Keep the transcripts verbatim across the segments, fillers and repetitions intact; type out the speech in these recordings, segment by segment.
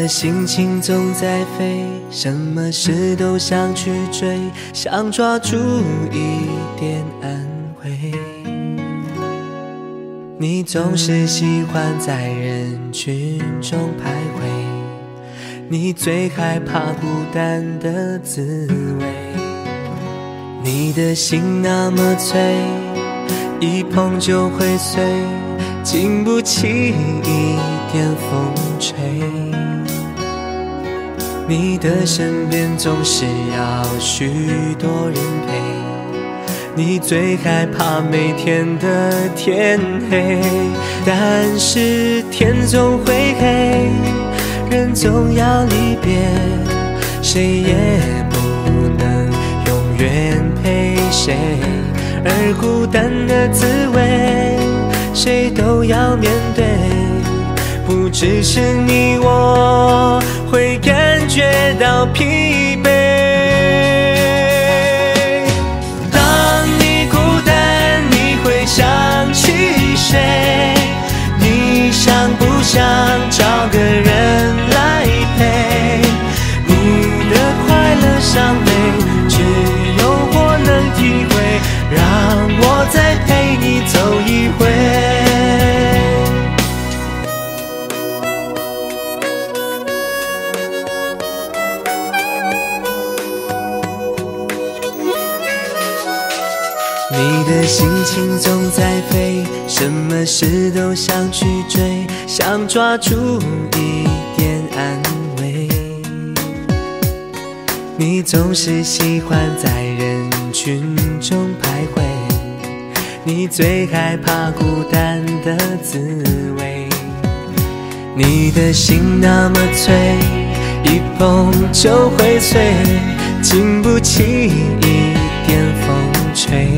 的心情总在飞，什么事都想去追，想抓住一点安慰。你总是喜欢在人群中徘徊，你最害怕孤单的滋味。你的心那么脆，一碰就会碎，经不起一点风吹。你的身边总是要许多人陪，你最害怕每天的天黑。但是天总会黑，人总要离别，谁也不能永远陪谁。而孤单的滋味，谁都要面对，不只是你我会感觉到疲惫。当你孤单，你会想起谁？你想不想找个人来陪？你的快乐伤悲，只有我能体会，让我再陪你走一回。你的心情总在飞，什么事都想去追，想抓住一点安慰。你总是喜欢在人群中徘徊，你最害怕孤单的滋味。你的心那么脆，一碰就会碎，经不起一点风吹。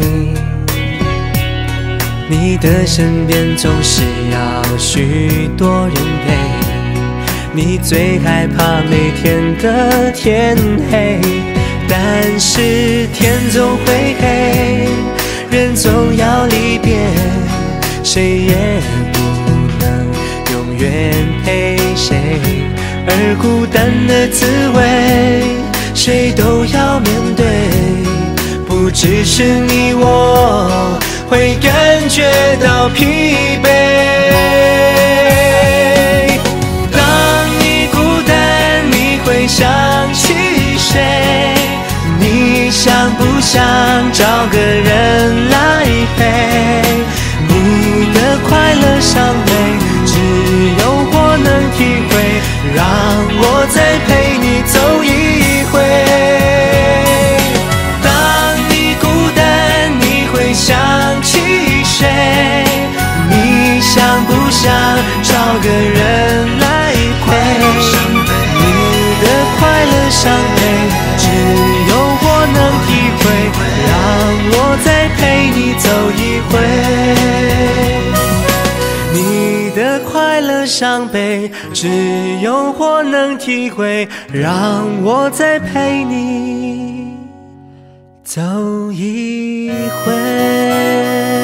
你的身边总是要许多人陪，你最害怕每天的天黑。但是天总会黑，人总要离别，谁也不能永远陪谁。而孤单的滋味，谁都要面对，不只是你我会感觉到疲惫。当你孤单，你会想起谁？你想不想找个人来陪？你的快乐伤悲，只有我能体会，让我再陪你走一回。当你孤单，你会想起谁？你想不想找个人来陪？你的快乐伤悲，只有我能体会，让我再陪你走一回。你的快乐伤悲，只有我能体会，让我再陪你走一回。